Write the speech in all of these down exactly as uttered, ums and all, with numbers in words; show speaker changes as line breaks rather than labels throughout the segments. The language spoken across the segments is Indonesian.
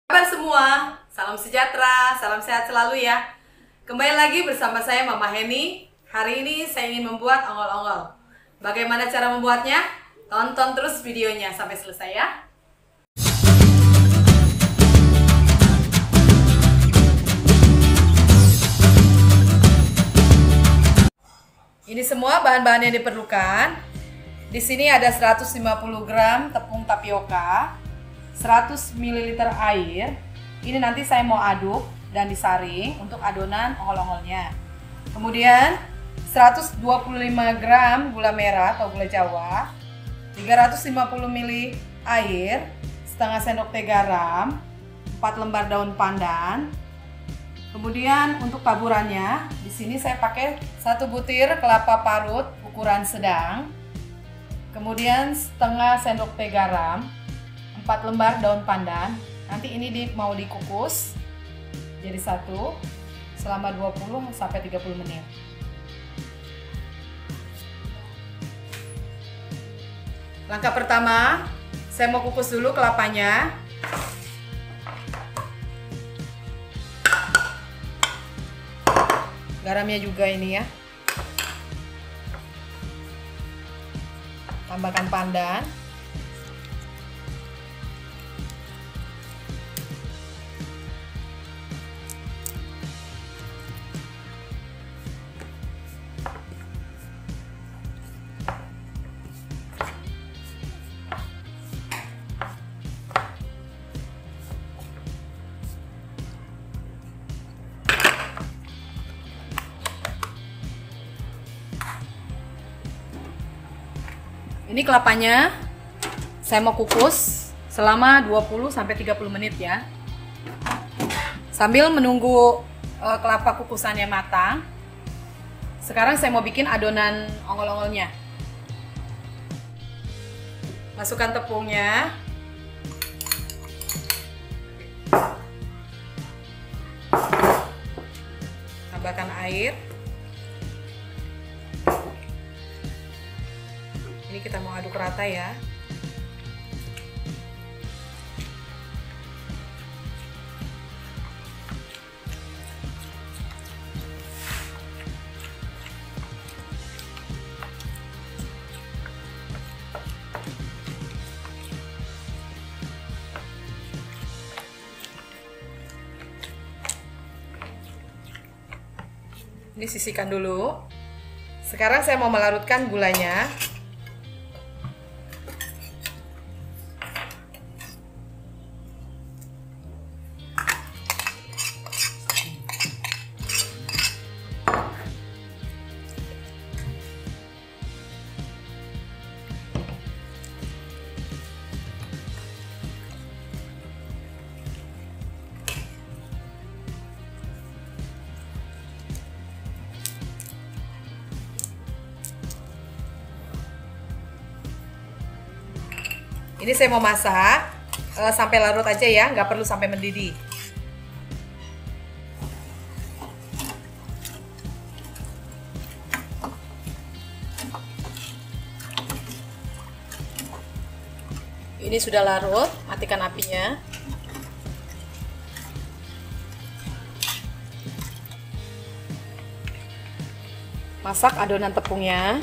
Kabar semua, salam sejahtera, salam sehat selalu ya. Kembali lagi bersama saya Mama Heni. Hari ini saya ingin membuat ongol-ongol. Bagaimana cara membuatnya? Tonton terus videonya sampai selesai ya. Ini semua bahan-bahan yang diperlukan. Di sini ada seratus lima puluh gram tepung tapioka, seratus mililiter air. Ini nanti saya mau aduk dan disaring untuk adonan ongol-ongolnya. Kemudian seratus dua puluh lima gram gula merah atau gula Jawa, tiga ratus lima puluh mililiter air, setengah sendok teh garam, empat lembar daun pandan. Kemudian untuk taburannya, di sini saya pakai satu butir kelapa parut ukuran sedang. Kemudian setengah sendok teh garam, empat lembar daun pandan. Nanti ini di, mau dikukus jadi satu selama dua puluh sampai tiga puluh menit. Langkah pertama, saya mau kukus dulu kelapanya. Garamnya juga ini ya. Tambahkan pandan. Ini kelapanya saya mau kukus selama dua puluh sampai tiga puluh menit ya. Sambil menunggu uh, kelapa kukusannya matang, sekarang saya mau bikin adonan ongol-ongolnya. Masukkan tepungnya. Tambahkan air. Ini kita mau aduk rata ya. Ini sisihkan dulu. Sekarang saya mau melarutkan gulanya. Ini saya mau masak uh, sampai larut aja ya, nggak perlu sampai mendidih. Ini sudah larut, matikan apinya. Masak adonan tepungnya.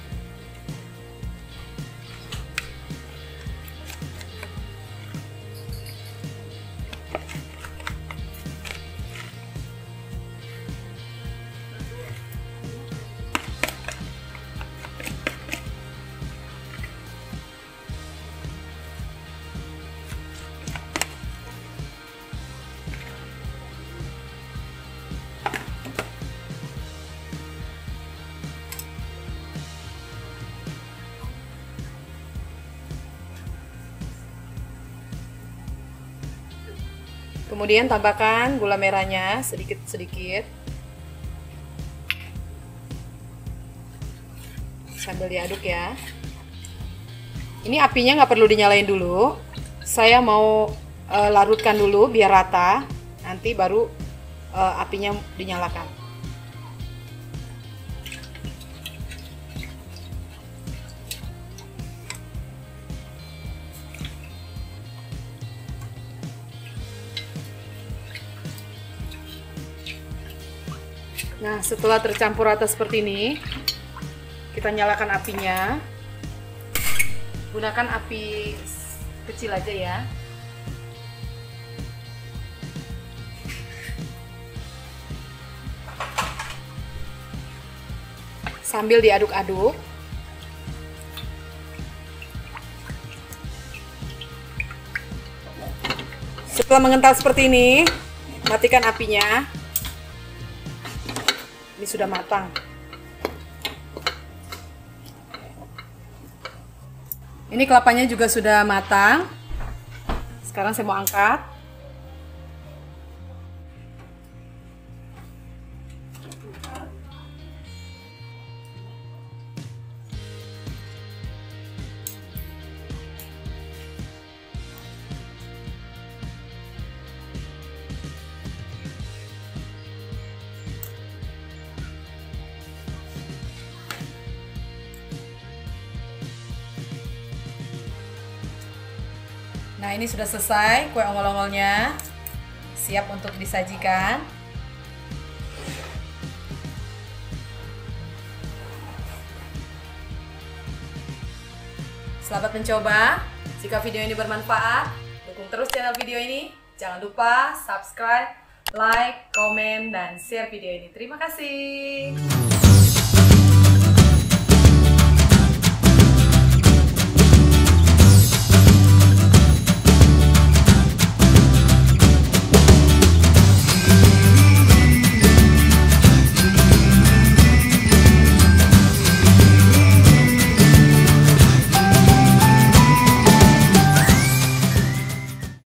Kemudian tambahkan gula merahnya sedikit-sedikit sambil diaduk ya. Ini apinya nggak perlu dinyalain dulu. Saya mau e, larutkan dulu biar rata. Nanti baru e, apinya dinyalakan. Nah, setelah tercampur rata seperti ini, kita nyalakan apinya. Gunakan api kecil aja ya. Sambil diaduk-aduk. Setelah mengental seperti ini, matikan apinya. Ini sudah matang. Ini kelapanya juga sudah matang. Sekarang saya mau angkat. Nah, ini sudah selesai kue ongol-ongolnya, siap untuk disajikan. Selamat mencoba. Jika video ini bermanfaat, dukung terus channel video ini. Jangan lupa subscribe, like, komen, dan share video ini. Terima kasih.